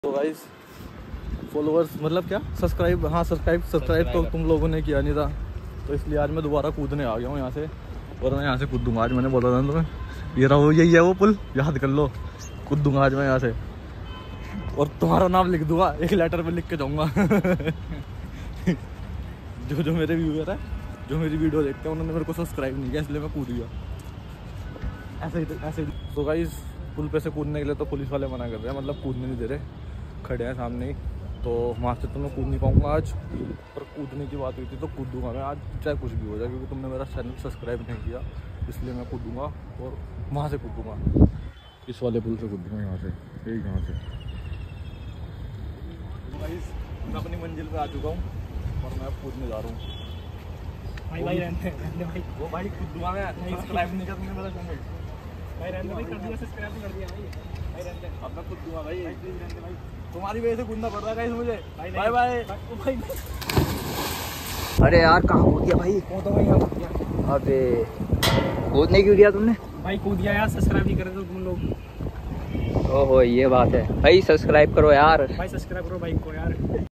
तो guys followers मतलब क्या सब्सक्राइब, हाँ सब्सक्राइब तो तुम लोगों ने किया नहीं था, तो इसलिए आज मैं दोबारा कूदने आ गया हूँ यहाँ से। और मैं यहाँ से कूद दूँगा आज, मैंने बोला था तुम्हें, ये रहा वो, यही है वो पुल, याद कर लो। कूद दूँगा आज मैं यहाँ से और तुम्हारा नाम लिख दूँगा, एक लेटर में लिख के जाऊँगा। जो मेरे व्यूअर है, जो मेरी वीडियो देखते हैं, उन्होंने मेरे को सब्सक्राइब नहीं किया, इसलिए मैं कूद गया ऐसे ही। तो गाइस पुल पे से कूदने के लिए तो पुलिस वाले मना कर रहे हैं, मतलब कूदने नहीं दे रहे, खड़े हैं सामने ही। तो वहाँ से तो मैं कूद नहीं पाऊँगा आज, पर कूदने की बात हुई थी तो कूद दूँगा मैं आज, चाहे कुछ भी हो जाए, क्योंकि तुमने मेरा चैनल सब्सक्राइब नहीं किया, इसलिए मैं कूदूँगा और वहाँ से कूदूँगा, इस वाले पुल से कूदूँगा यहाँ से, यही यहाँ से। मैं अपनी मंजिल पे आ चुका हूँ और मैं अब कूदने जा रहा हूँ। भाई रहने भाई, वो भाई कूद दूँगा मैं, सब्सक्राइब नहीं किया तुमने मेरा चैनल। भाई रहने भाई, कर दिया सब्सक्राइब कर दिया भाई रहने। अब मैं कूद दूँगा भाई, प्लीज रहने भाई, तुम्हारी वजह से कूदना पड़ रहा है मुझे। Bye bye. अरे यार कहाँ कूद गया भाई? वो तो भाई यहाँ कूद गया। अबे कूदने क्यों दिया तुमने? भाई कूद गया यार, सब्सक्राइब नहीं कर रहे तुम लोग। ओहो ये बात है भाई, सब्सक्राइब करो यार। भाई सब्सक्राइब करो भाई को यार।